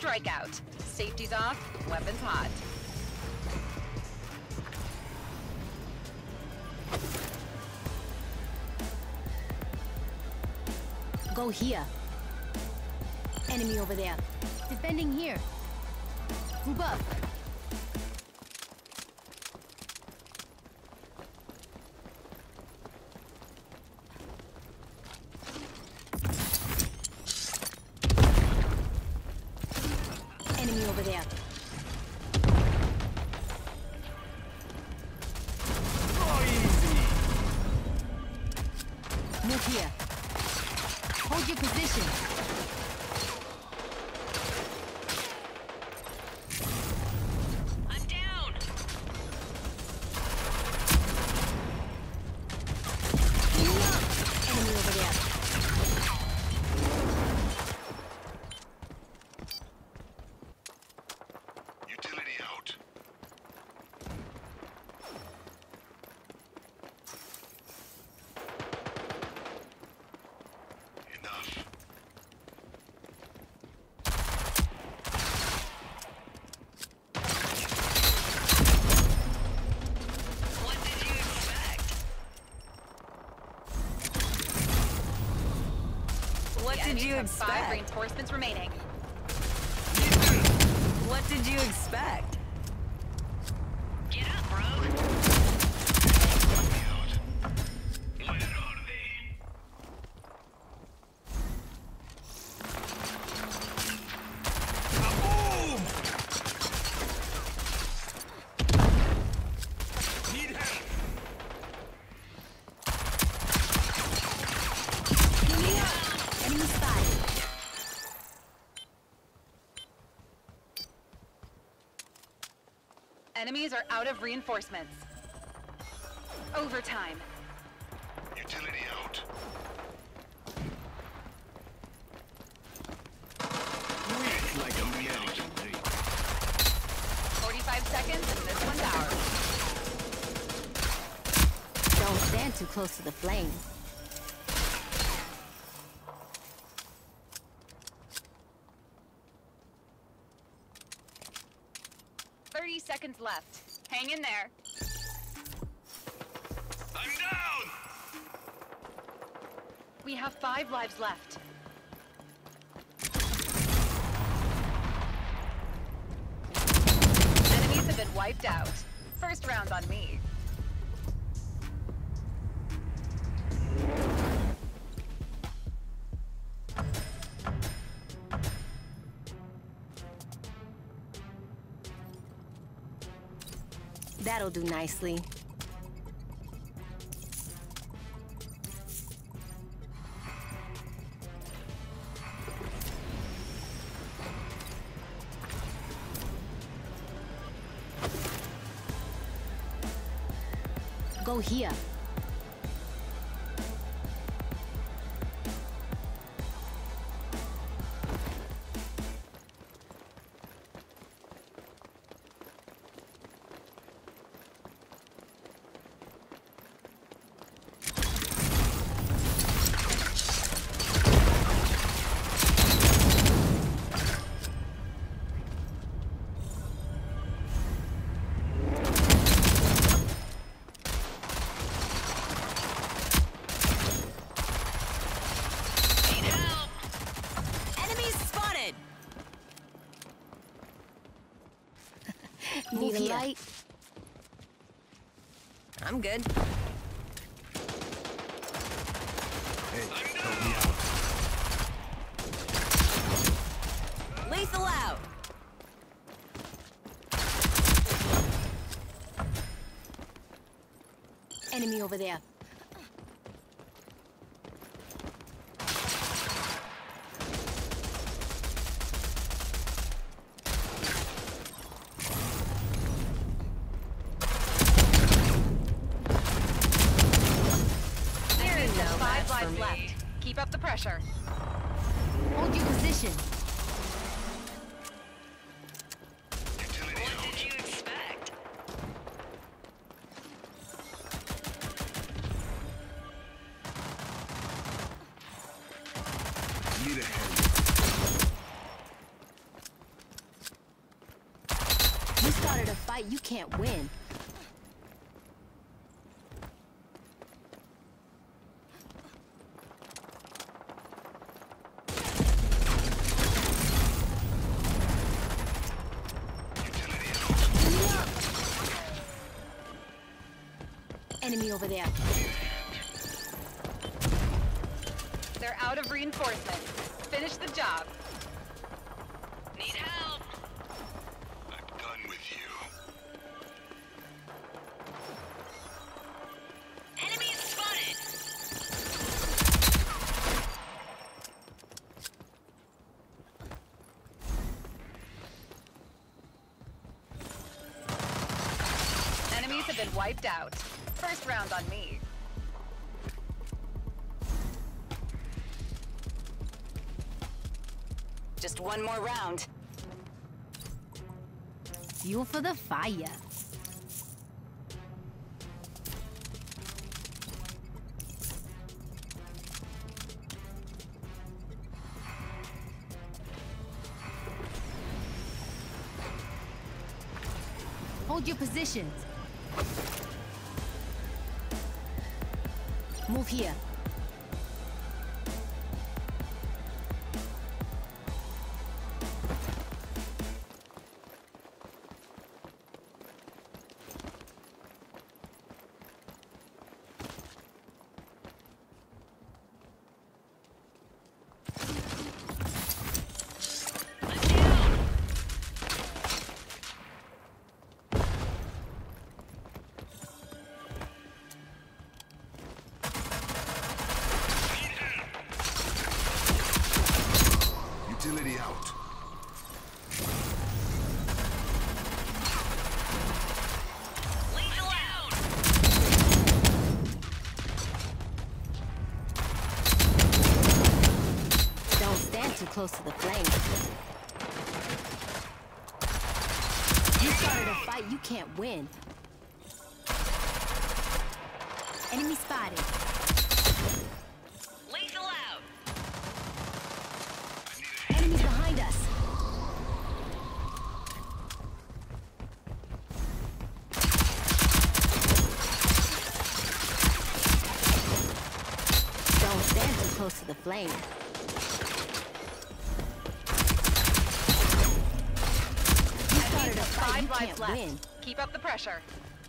strikeout. Safety's off, weapons hot. Go here. Enemy over there. Defending here. Move up. Enemy over there. Oh, easy. Move here. Hold your position. I'm down. Enemy over there. Utility out. Enough. What did you expect? What did you Five expect? reinforcements remaining. What did you expect? Get up, bro. Kaboom! Need help. Enemy spotted. Enemies are out of reinforcements. Overtime. Utility out. Weak like a American dream. 45 seconds and this one's ours. Don't stand too close to the flames. Seconds left. Hang in there. I'm down! We have 5 lives left. Enemies have been wiped out. First round on me. That'll do nicely. Go here. Need a light? I'm good. Hey, help me out. Lethal out. Enemy over there. Five lives left. Keep up the pressure. Hold your position. What did you expect? Need a hand. fight, you can't win. Enemy over there. They're out of reinforcements. Finish the job. Need help. I'm done with you. Enemy spotted. Enemies have been wiped out. First round on me. Just one more round. Fuel for the fire. Hold your positions. Move here. Utility out. Lethal out. Don't stand too close to the flame. You started a fight, you can't win. Enemy spotted. Lethal out. Enemies behind us. Don't stand too close to the flame. You started a fight, you 5 lives can't left. win. Keep up the pressure.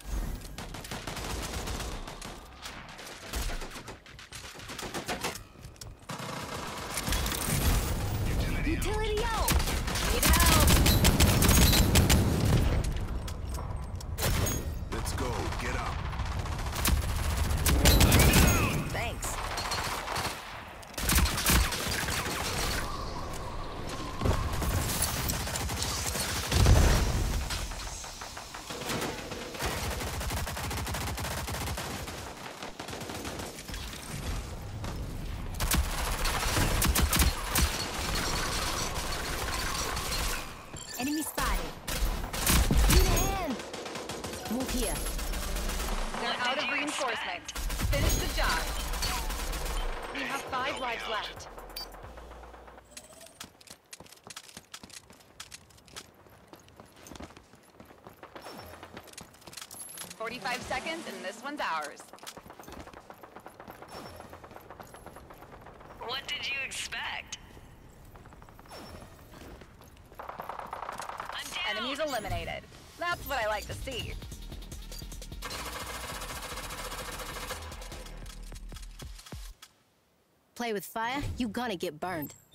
Utility out! Need help. Let's go. Get up. Thanks. Enemy spotted. Need a hand! Move here. They're out of reinforcements. Finish the job. We have 5 lives left. "45 seconds and this one's ours." What did you expect? I'm down. Enemies eliminated. That's what I like to see. Play with fire, you gonna get burned.